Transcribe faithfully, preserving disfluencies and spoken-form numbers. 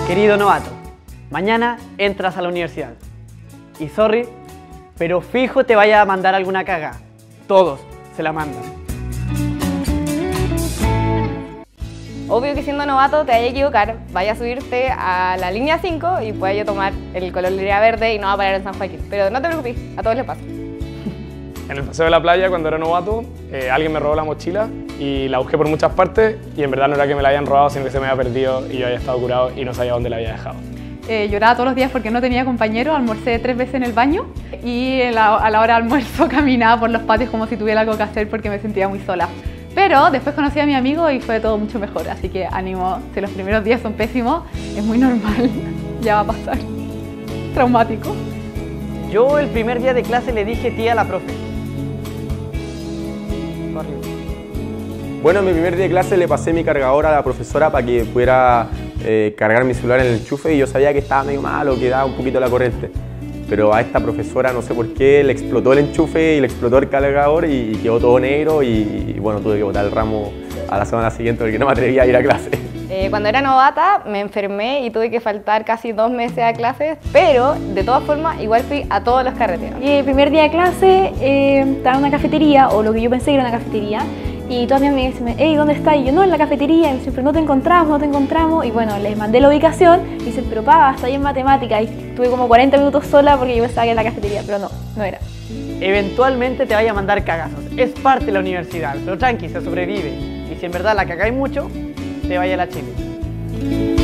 Querido novato, mañana entras a la universidad. Y sorry, pero fijo te vaya a mandar alguna caga. Todos se la mandan. Obvio que siendo novato te vaya a equivocar, vaya a subirte a la línea cinco y puedes tomar el color línea verde y no va a parar en San Joaquín. Pero no te preocupes, a todos les pasa. En el paseo de la playa, cuando era novato, eh, alguien me robó la mochila y la busqué por muchas partes y en verdad no era que me la hayan robado, sino que se me había perdido y yo había estado curado y no sabía dónde la había dejado. Eh, lloraba todos los días porque no tenía compañero, almorcé tres veces en el baño y en la, a la hora de almuerzo caminaba por los patios como si tuviera algo que hacer porque me sentía muy sola. Pero después conocí a mi amigo y fue todo mucho mejor, así que ánimo, si los primeros días son pésimos, es muy normal, ya va a pasar. Traumático. Yo el primer día de clase le dije tía a la profe. Bueno, en mi primer día de clase le pasé mi cargador a la profesora para que pudiera eh, cargar mi celular en el enchufe y yo sabía que estaba medio malo, que daba un poquito la corriente. Pero a esta profesora no sé por qué le explotó el enchufe y le explotó el cargador y, y quedó todo negro y, y bueno, tuve que botar el ramo a la semana siguiente porque no me atrevía a ir a clase. Eh, cuando era novata me enfermé y tuve que faltar casi dos meses a clases, pero de todas formas igual fui a todos los carreteros. Y el primer día de clase eh, estaba en una cafetería, o lo que yo pensé que era una cafetería, y todas mis amigas me dicen, hey, ¿dónde estás? Y yo, no, en la cafetería, y me dicen, pero no te encontramos, no te encontramos, y bueno, les mandé la ubicación, y dicen, pero pa, está ahí en matemática, y estuve como cuarenta minutos sola porque yo pensaba que era la cafetería, pero no, no era. Eventualmente te vaya a mandar cagazos, es parte de la universidad, pero tranqui, se sobrevive. Y si en verdad la cagáis mucho, te vaya a la Chile.